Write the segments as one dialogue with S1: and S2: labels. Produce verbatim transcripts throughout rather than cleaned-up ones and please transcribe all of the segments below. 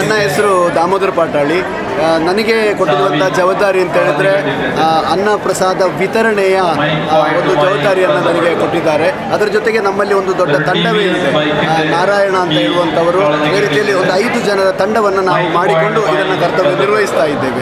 S1: ನನ್ನ ಹೆಸರು ದಾಮೋದರ ಪಾಟಾಳಿ. ನನಗೆ ಕೊಟ್ಟಿರುವಂಥ ಜವಾಬ್ದಾರಿ ಅಂತ ಹೇಳಿದ್ರೆ ಅನ್ನ ಪ್ರಸಾದ ವಿತರಣೆಯ ಒಂದು ಜವಾಬ್ದಾರಿಯನ್ನು ನನಗೆ ಕೊಟ್ಟಿದ್ದಾರೆ. ಅದರ ಜೊತೆಗೆ ನಮ್ಮಲ್ಲಿ ಒಂದು ದೊಡ್ಡ ತಂಡವೇ ಇದೆ. ನಾರಾಯಣ ಅಂತ ಹೇಳುವಂಥವರು ಈ ರೀತಿಯಲ್ಲಿ ಒಂದು ಐದು ಜನರ ತಂಡವನ್ನು ನಾವು ಮಾಡಿಕೊಂಡು ಇದನ್ನು ಕರ್ತವ್ಯ ನಿರ್ವಹಿಸ್ತಾ ಇದ್ದೇವೆ.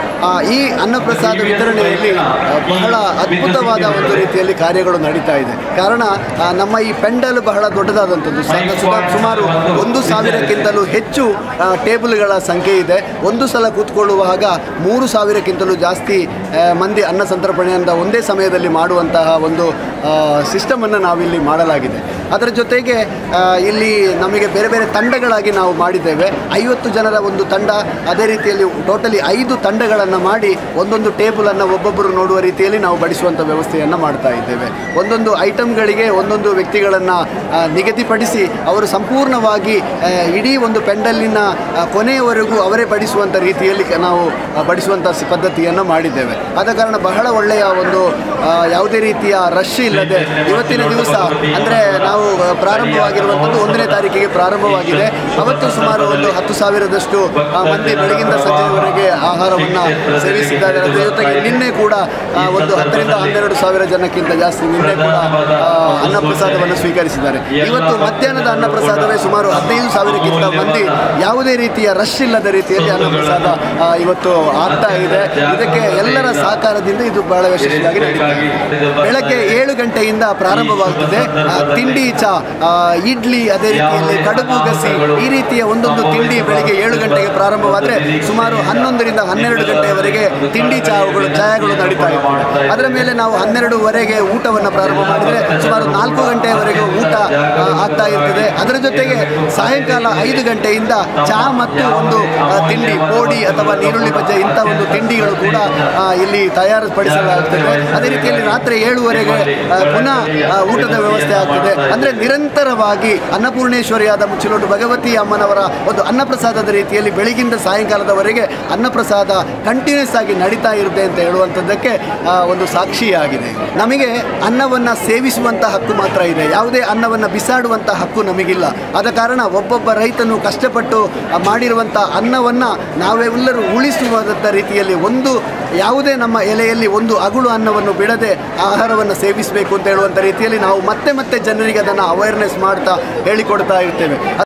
S1: ಈ ಅನ್ನಪ್ರಸಾದ ವಿತರಣೆಯಲ್ಲಿ ಬಹಳ ಅದ್ಭುತವಾದ ಒಂದು ರೀತಿಯಲ್ಲಿ ಕಾರ್ಯಗಳು ನಡೀತಾ ಇದೆ. ಕಾರಣ ನಮ್ಮ ಈ ಪೆಂಡಲ್ ಬಹಳ ದೊಡ್ಡದಾದಂಥದ್ದು. ಸುಮಾರು ಒಂದು ಸಾವಿರಕ್ಕಿಂತಲೂ ಹೆಚ್ಚು ಟೇಬಲ್ಗಳ ಸಂಖ್ಯೆ ಇದೆ. ಒಂದು ಸಲ ಕೂತ್ಕೊಳ್ಳುವಾಗ ಮೂರು ಸಾವಿರಕ್ಕಿಂತಲೂ ಜಾಸ್ತಿ ಮಂದಿ ಅನ್ನ ಸಂತರ್ಪಣೆಯಿಂದ ಒಂದೇ ಸಮಯದಲ್ಲಿ ಮಾಡುವಂತಹ ಒಂದು ಸಿಸ್ಟಮನ್ನು ನಾವಿಲ್ಲಿ ಮಾಡಲಾಗಿದೆ. ಅದರ ಜೊತೆಗೆ ಇಲ್ಲಿ ನಮಗೆ ಬೇರೆ ಬೇರೆ ತಂಡಗಳಾಗಿ ನಾವು ಮಾಡಿದ್ದೇವೆ. ಐವತ್ತು ಜನರ ಒಂದು ತಂಡ, ಅದೇ ರೀತಿಯಲ್ಲಿ ಟೋಟಲಿ ಐದು ತಂಡಗಳನ್ನು ಮಾಡಿ ಒಂದೊಂದು ಟೇಬಲನ್ನು ಒಬ್ಬೊಬ್ಬರು ನೋಡುವ ರೀತಿಯಲ್ಲಿ ನಾವು ಬಡಿಸುವಂಥ ವ್ಯವಸ್ಥೆಯನ್ನು ಮಾಡ್ತಾ ಇದ್ದೇವೆ. ಒಂದೊಂದು ಐಟಮ್ಗಳಿಗೆ ಒಂದೊಂದು ವ್ಯಕ್ತಿಗಳನ್ನು ನಿಗದಿಪಡಿಸಿ ಅವರು ಸಂಪೂರ್ಣವಾಗಿ ಇಡೀ ಒಂದು ಪೆಂಡಲ್ಲಿನ ಕೊನೆಯವರೆಗೂ ಅವರೇ ಬಡಿಸುವಂಥ ರೀತಿಯಲ್ಲಿ ನಾವು ಬಡಿಸುವಂಥ ಪದ್ಧತಿಯನ್ನು ಮಾಡಿದ್ದೇವೆ. ಆದ ಕಾರಣ ಬಹಳ ಒಳ್ಳೆಯ ಒಂದು ಯಾವುದೇ ರೀತಿಯ ರಶ್ ಇಲ್ಲದೆ ಇವತ್ತಿನ ದಿವಸ ಅಂದರೆ ನಾವು ಪ್ರಾರಂಭವಾಗಿರುವಂಥದ್ದು ಒಂದನೇ ತಾರೀಕಿಗೆ ಪ್ರಾರಂಭವಾಗಿದೆ. ಅವತ್ತು ಸುಮಾರು ಒಂದು ಹತ್ತು ಸಾವಿರದಷ್ಟು ಮಂದಿ ಬೆಳಗಿಂದ ಸಂಜೆಯವರೆಗೆ ಆಹಾರವನ್ನು ಸೇವಿಸಿದ್ದಾರೆ. ಅದರ ಜೊತೆಗೆ ನಿನ್ನೆ ಕೂಡ ಒಂದು ಹತ್ತರಿಂದ ಹನ್ನೆರಡು ಸಾವಿರ ಜನಕ್ಕಿಂತ ಜಾಸ್ತಿ ನಿನ್ನೆ ಕೂಡ ಅನ್ನಪ್ರಸಾದವನ್ನು ಸ್ವೀಕರಿಸಿದ್ದಾರೆ. ಇವತ್ತು ಮಧ್ಯಾಹ್ನದ ಅನ್ನಪ್ರಸಾದವೇ ಸುಮಾರು ಹದಿನೈದು ಸಾವಿರಕ್ಕಿಂತ ಮಂದಿ ಯಾವುದೇ ರೀತಿಯ ರಶ್ ಇಲ್ಲದ ರೀತಿಯಲ್ಲಿ ಅನ್ನಪ್ರಸಾದ ಇವತ್ತು ಆಗ್ತಾ ಇದೆ. ಇದಕ್ಕೆ ಎಲ್ಲರ ಸಹಕಾರದಿಂದ ಇದು ಬಹಳ ಯಶಸ್ವಿಯಾಗಿ ನಡೀತದೆ. ಬೆಳಗ್ಗೆ ಏಳು ಗಂಟೆಯಿಂದ ಪ್ರಾರಂಭವಾಗುತ್ತದೆ. ತಿಂಡಿ ಚಾ, ಇಡ್ಲಿ, ಅದೇ ರೀತಿಯಲ್ಲಿ ಕಡುಬು ಗಸಿ, ಈ ರೀತಿಯ ಒಂದೊಂದು ತಿಂಡಿ ಬೆಳಿಗ್ಗೆ ಏಳು ಗಂಟೆಗೆ ಪ್ರಾರಂಭವಾದರೆ ಸುಮಾರು ಹನ್ನೊಂದರಿಂದ ಹನ್ನೆರಡು ಗಂಟೆಯವರೆಗೆ ತಿಂಡಿ ಚಾಗಳು ಚಾಯಗಳು ನಡೀತಾ ಇರ್ತವೆ. ಅದರ ಮೇಲೆ ನಾವು ಹನ್ನೆರಡುವರೆಗೆ ಊಟವನ್ನು ಪ್ರಾರಂಭ ಮಾಡಿದರೆ ಸುಮಾರು ನಾಲ್ಕು ಗಂಟೆಯವರೆಗೆ ಊಟ ಆಗ್ತಾ ಇರ್ತದೆ. ಅದರ ಜೊತೆಗೆ ಸಾಯಂಕಾಲ ಐದು ಗಂಟೆಯಿಂದ ಚಹಾ ಮತ್ತು ಒಂದು ತಿಂಡಿ, ಪೋಡಿ ಅಥವಾ ನೀರುಳ್ಳಿ ಬಜ್ಜೆ ಇಂಥ ಒಂದು ತಿಂಡಿಗಳು ಕೂಡ ಇಲ್ಲಿ ತಯಾರುಪಡಿಸಲಾಗುತ್ತದೆ. ಅದೇ ರೀತಿಯಲ್ಲಿ ರಾತ್ರಿ ಏಳುವರೆಗೆ ಪುನಃ ಊಟದ ವ್ಯವಸ್ಥೆ ಆಗ್ತದೆ. ಅಂದರೆ ನಿರಂತರವಾಗಿ ಅನ್ನಪೂರ್ಣೇಶ್ವರಿಯಾದ ಮುಚ್ಚಿಲೋಟು ಭಗವತಿ ಅಮ್ಮನವರ ಒಂದು ಅನ್ನಪ್ರಸಾದದ ರೀತಿಯಲ್ಲಿ ಬೆಳಗಿಂದ ಸಾಯಂಕಾಲದವರೆಗೆ ಅನ್ನಪ್ರಸಾದ ಕಂಟಿನ್ಯೂಸ್ ಆಗಿ ನಡೀತಾ ಇರುತ್ತೆ ಅಂತ ಹೇಳುವಂಥದ್ದಕ್ಕೆ ಒಂದು ಸಾಕ್ಷಿಯಾಗಿದೆ. ನಮಗೆ ಅನ್ನವನ್ನು ಸೇವಿಸುವಂಥ ಹಕ್ಕು ಮಾತ್ರ ಇದೆ, ಯಾವುದೇ ಅನ್ನವನ್ನು ಬಿಸಾಡುವಂಥ ಹಕ್ಕು ನಮಗಿಲ್ಲ. ಆದ ಕಾರಣ ಒಬ್ಬೊಬ್ಬ ರೈತನು ಕಷ್ಟಪಟ್ಟು ಮಾಡಿರುವಂಥ ಅನ್ನವನ್ನು ನಾವೆಲ್ಲರೂ ಉಳಿಸುವಂಥ ರೀತಿಯಲ್ಲಿ ಒಂದು ಯಾವುದೇ ನಮ್ಮ ಎಲೆಯಲ್ಲಿ ಒಂದು ಅಗುಳು ಅನ್ನವನ್ನು ಬಿಡದೆ ಆಹಾರವನ್ನು ಸೇವಿಸಬೇಕು ಅಂತ ಹೇಳುವಂಥ ರೀತಿಯಲ್ಲಿ ನಾವು ಮತ್ತೆ ಮತ್ತೆ ಜನರಿಗೆ ಅದನ್ನು ಅವೇರ್ನೆಸ್ ಮಾಡ್ತಾ ಹೇಳಿಕೊಡ್ತಾ ಇರ್ತೇವೆ.